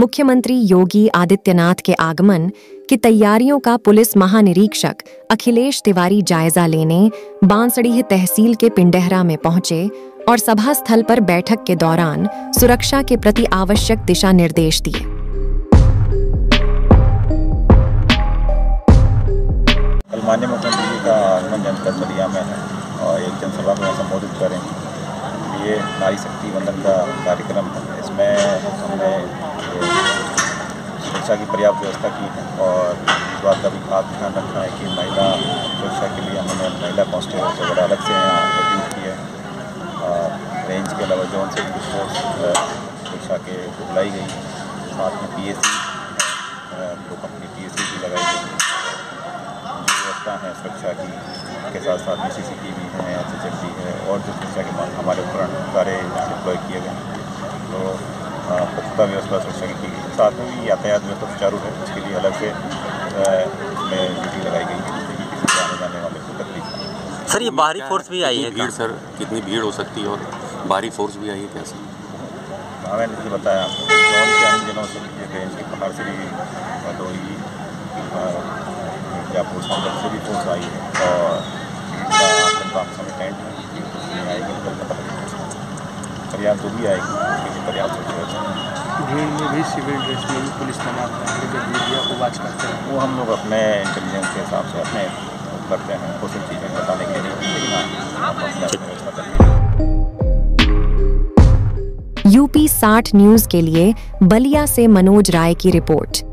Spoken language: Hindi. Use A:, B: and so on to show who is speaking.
A: मुख्यमंत्री योगी आदित्यनाथ के आगमन की तैयारियों का पुलिस महानिरीक्षक अखिलेश तिवारी जायजा लेने बांसडीह तहसील के पिंडहरा में पहुंचे और सभा स्थल पर बैठक के दौरान सुरक्षा के प्रति आवश्यक दिशा निर्देश दिए।
B: कल माननीय मुख्यमंत्री जी का आगमन जनपद बलिया में है और एक जनसभा को संबोधित करेंगे। ये नारी शक्ति वंदन का कार्यक्रम है। इसमें हमने सुरक्षा की पर्याप्त व्यवस्था की है और इस बात का भी खास ध्यान रखा है कि महिला सुरक्षा के लिए हमने महिला कांस्टेबल्स वगैरह अलग से यहाँ रिक्रूट किए हैं। रेंज के अलावा जोन से भी फोर्स सुरक्षा के बुलाई गई है। साथ में PSC दो कंपनी PSC भी लगाई गई है सुरक्षा की के साथ साथ में CCTV है, HHD है और जो सुरक्षा के हमारे उपकरण सारे डिप्लॉय किए गए हैं। तो पुख्ता व्यवस्था सुरक्षा की गई। साथ में भी यातायात व्यवस्था सुचारू है, उसके लिए अलग से में ड्यूटी लगाई गई है जिससे कि किसी आने जाने वाले को तकलीफ।
C: सर ये बाहरी फोर्स भी आई है?
D: भीड़ सर कितनी भीड़ हो सकती है और बाहरी फोर्स भी आई है कैसे?
B: हाँ मैंने जैसे बताया जोन के अन्य जिलों से रेंज के बाहर से भी भदोही जापुर से भी फोर्स आई है और समय टेंट में आएगी पर्याप्त जो भी आएगी पर्याप्त
E: भीड़ में भी सिविल ड्रेस में भी पुलिस तैनात है मीडिया को वॉच करते हैं।
B: वो हम लोग अपने इंटेलिजेंस के हिसाब से अपने करते हैं कुछ चीज़ें बताने के लिए।
A: UP 60 न्यूज़ के लिए बलिया से मनोज राय की रिपोर्ट।